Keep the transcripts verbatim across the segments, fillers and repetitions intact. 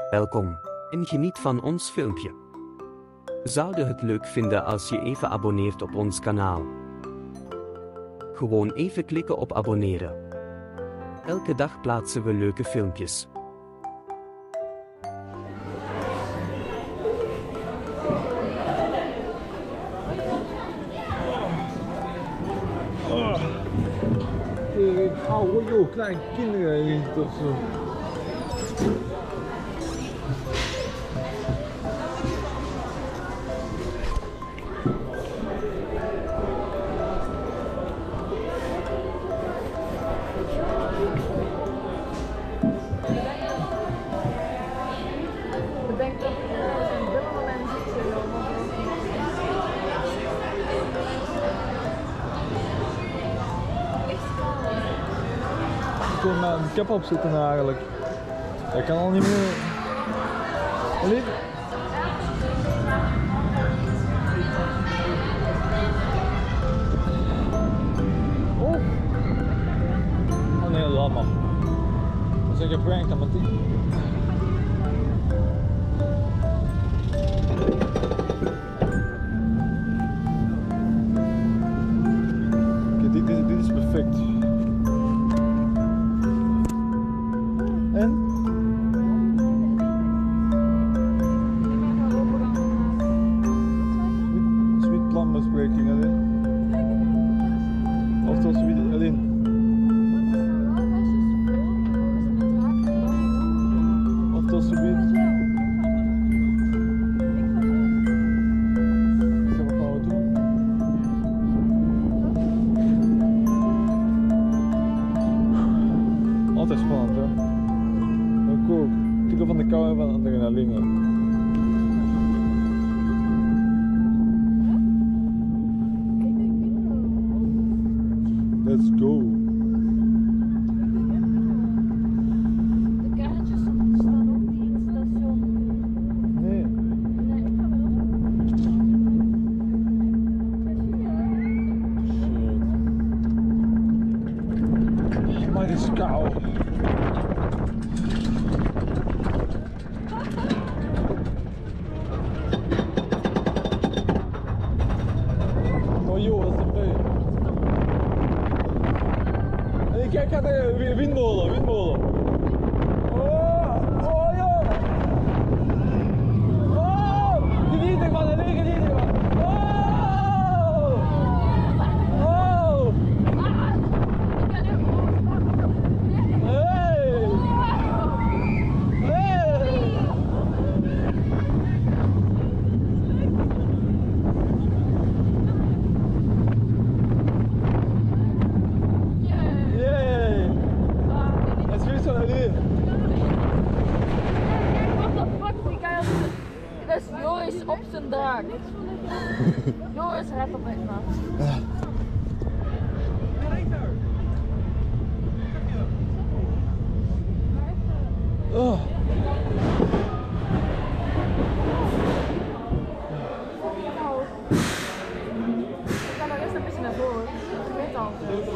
Welkom en geniet van ons filmpje. We zouden het leuk vinden als je even abonneert op ons kanaal. Gewoon even klikken op abonneren. Elke dag plaatsen we leuke filmpjes. Oh. Ik hou joh, kleine kinderen in of zo. Bedenk dat er zijn dubbele moment zitten. Ik kon mijn cap opzetten eigenlijk. Dat kan al niet meer. Allee. Oh. Oh nee, laat maar. Dat is een geprankt aan mijn ding. Kijk, dit, dit, dit is perfect. En? Sweet, sweet plambespreking alleen. Of dat sweet alleen. Of dat sweet. Ik heb wat gaan we doen. Altijd spannend hè. Ook. Tikken van de kou en van adrenaline. Let's go. De kaartjes staan op die in het station. Nee. Nee, ik ga wel Shit. Maar dit is koud. Oh joh, dat is een veel. En kijk, gaat de windmolen, windmolen. Oh, oh joh. Oh, geniet ervan, nee, geniet ervan. Oh, oh. Hey. Hey. Yay! Het is weer zo hier. What the fuck, die guy. Dat is Joris op zijn draak. Joris rijdt op het naast. Oh. Ik ga nog eerst een beetje naar voren. Ik weet al.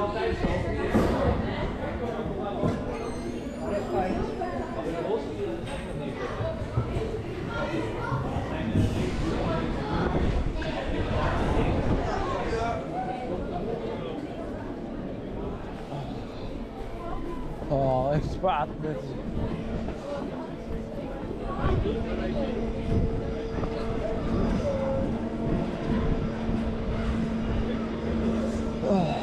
Oh, echt zwaar dit. Oh.